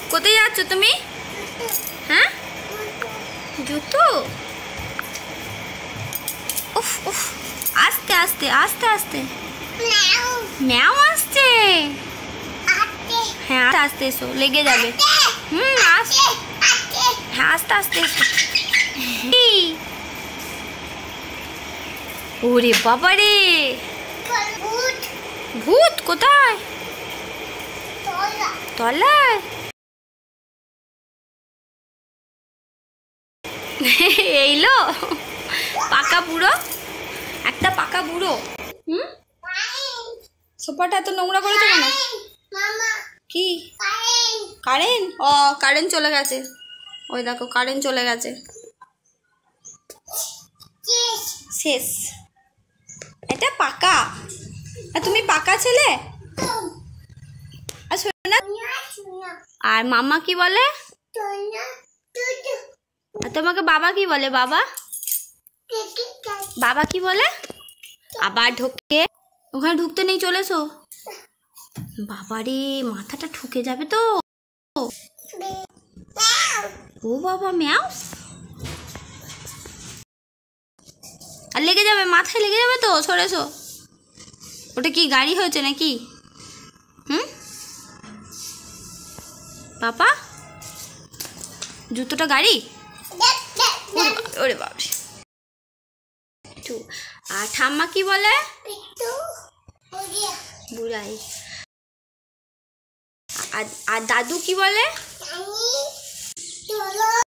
কোথায় যাচ্ছ তুমি? হ্যাঁ, জুতো? উফ উফ, আস্তে আস্তে আস্তে আস্তে। ম্যাও আসছে। হ্যাঁ আস্তে আস্তে এসো, লেগে যাবে। হ্যাঁ আস্তে আস্তে এসো। ওরে বাবা রে, ভূত কোথায়? তলায়? এইলো পাকা বুড়ো, একটা পাকা বুড়ো। সোফাটা এত নোংরা করেছো কেন? কি কারেন্ট? ও কারেন্ট চলে গেছে, ওই দেখো কারেন্ট চলে গেছে। শেষ। এটা পাকা, আর তুমি পাকা ছেলে। আর মামা কি বলে? আর তোমাকে বাবা কি বলে? বাবা বাবা কি বলে? আবার ঢোকে, ওখানে ঢুকতে নেই, চলে এসো। বাবারে মাথাটা ঠুকে যাবে তো। ও বাবা, ম্যাও। আর লেগে যাবে, মাথায় লেগে যাবে তো, সরেছো। ওটা কি গাড়ি হয়েছে নাকি? পাপা জুতোটা গাড়ি? ওরে বাবা। আর ঠাম্মা কি বলে? বুড়াই। আর দাদু কি বলে?